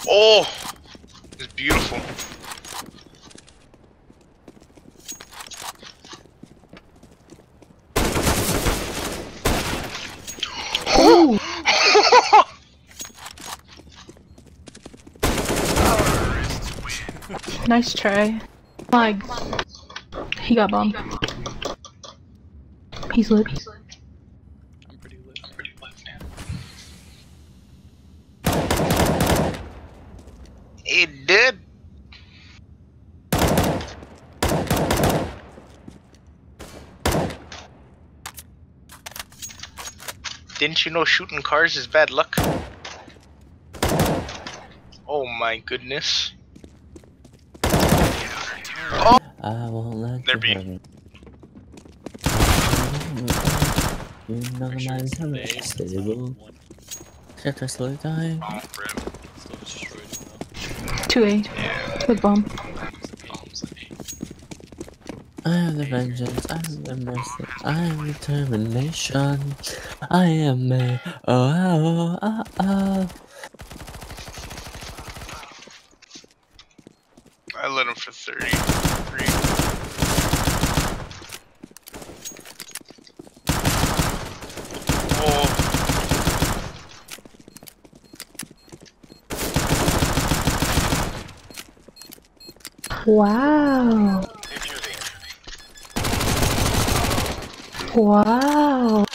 Oh, it's beautiful. Ooh. Nice try. Like, he got bombed. He's lit. I'm pretty lit. It did. Didn't you know shooting cars is bad luck? Oh my goodness. Oh! I won't let They're you being. hurt me. You know Make sure my it's time the is A, stable. one. Shit, I slow dying. Oh, rip. Still destroyed him 2A. Yeah. With bomb. I am the vengeance, I am the mercy, I am determination. I am a oh. I let him for 33. Oh. Wow. Wow.